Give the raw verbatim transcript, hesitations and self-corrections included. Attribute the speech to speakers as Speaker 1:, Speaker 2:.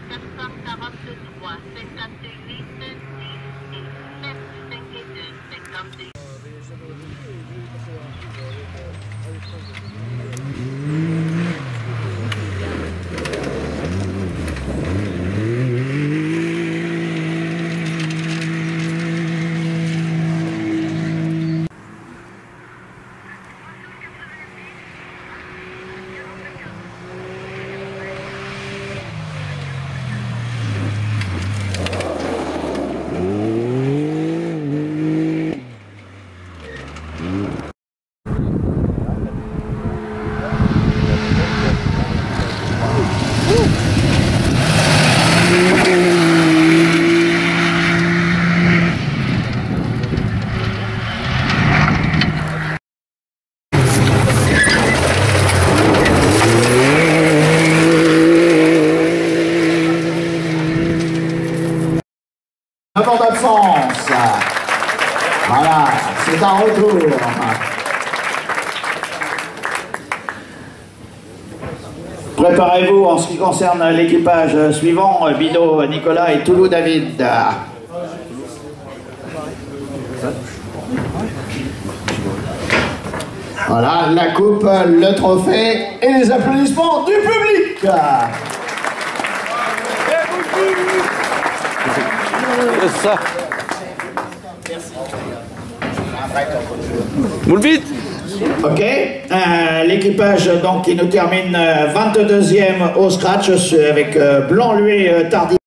Speaker 1: neuf cent quarante-trois, cinquante-huit, dix et sept, cinquante-deux, cinquante-deux.
Speaker 2: Un temps d'absence. Voilà, c'est un retour. Préparez-vous en ce qui concerne l'équipage suivant, Bino, Nicolas et Toulou David. Voilà, la coupe, le trophée et les applaudissements du public.
Speaker 3: Ça. Moule vite.
Speaker 2: Ok, euh, l'équipage donc qui nous termine vingt-deuxième au scratch avec euh, Blanc-Lué euh, Tardif.